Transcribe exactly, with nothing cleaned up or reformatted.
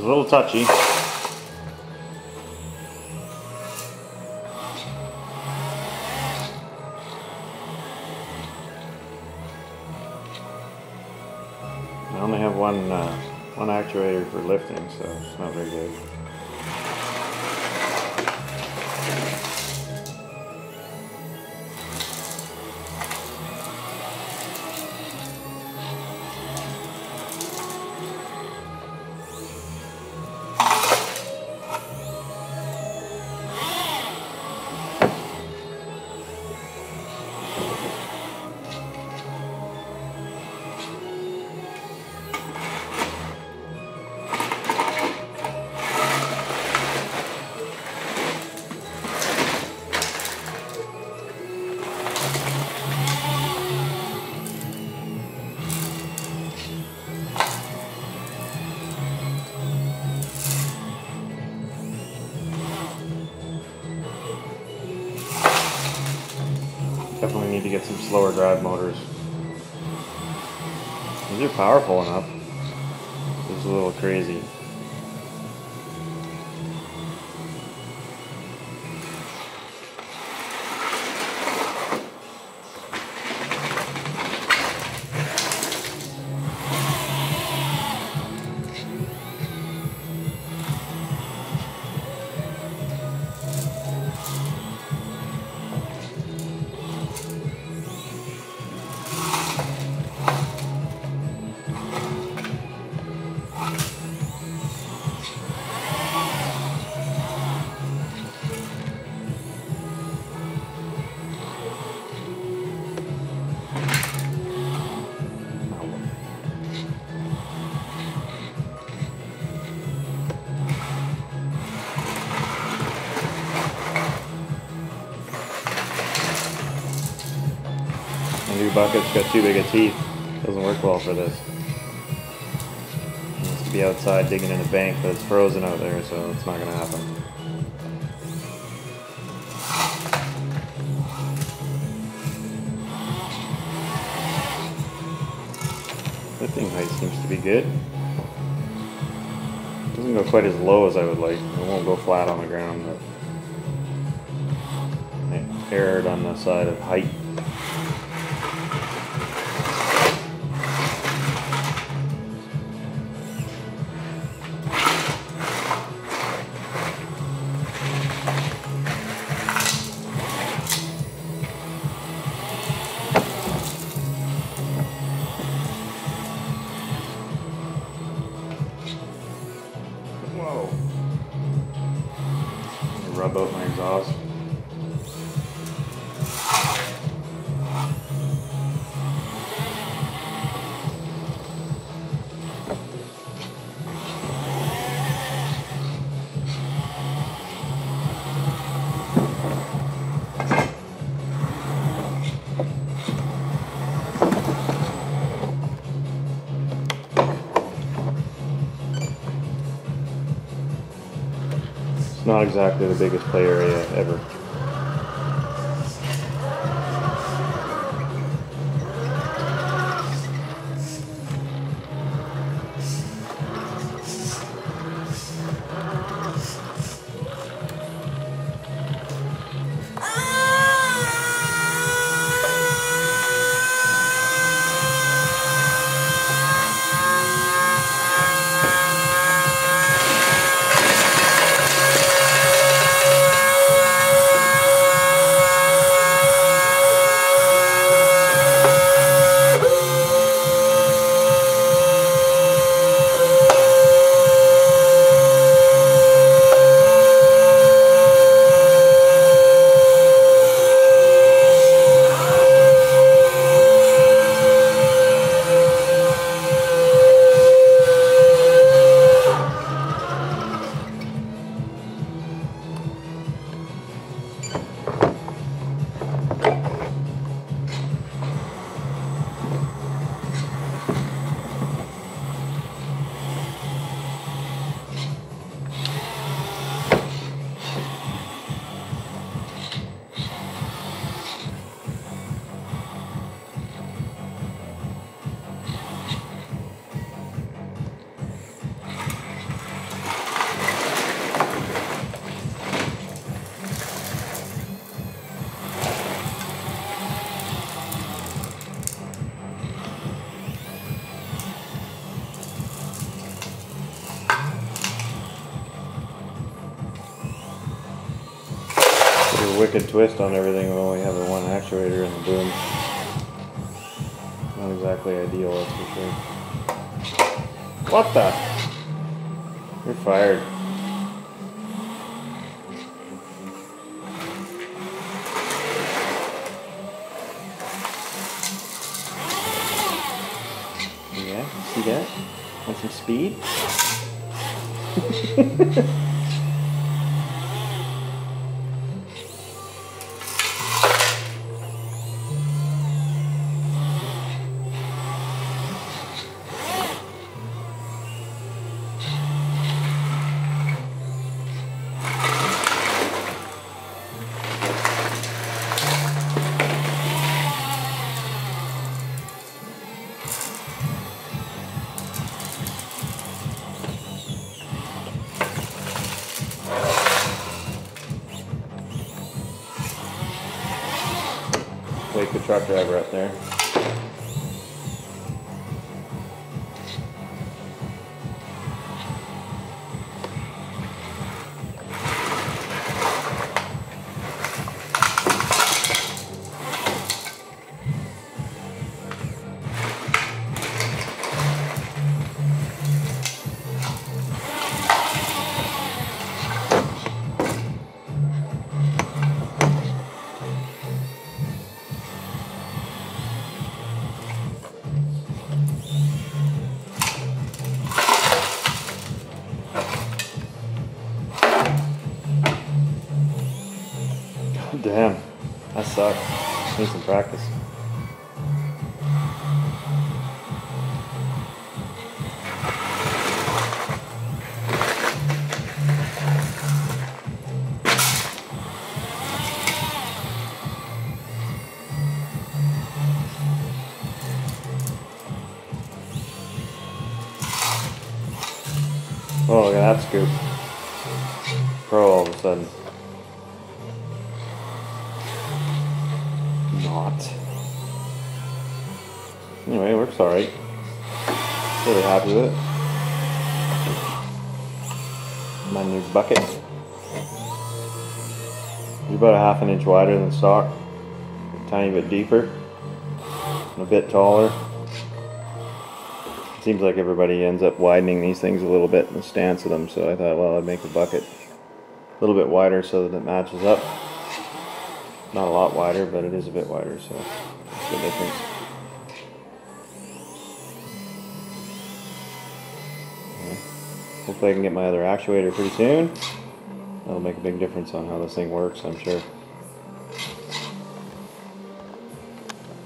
a little touchy. I only have one uh, one actuator for lifting, so it's not very good. Definitely need to get some slower drive motors. These are powerful enough. This is a little crazy. The new bucket's got too big of teeth. Doesn't work well for this. It needs to be outside digging in a bank, but it's frozen out there, so it's not going to happen. Lifting height seems to be good. Doesn't go quite as low as I would like. It won't go flat on the ground, but I erred on the side of height. Whoa. Rub out my exhaust. Not exactly the biggest play area ever. wicked twist on everything with only having one actuator and the boom. Not exactly ideal, that's for sure. What the? You're fired. Yeah, see that? Want some speed? Wake the truck driver up there. Damn, that sucks. Need some practice. Oh, look at that scoop. Pro all of a sudden. Not. Anyway, it works alright. Really happy with it. My new bucket. It's about a half an inch wider than stock. A tiny bit deeper. And a bit taller. It seems like everybody ends up widening these things a little bit in the stance of them, so I thought, well, I'd make the bucket a little bit wider so that it matches up. Not a lot wider, but it is a bit wider, so that's the difference. Yeah. Hopefully I can get my other actuator pretty soon. That'll make a big difference on how this thing works, I'm sure.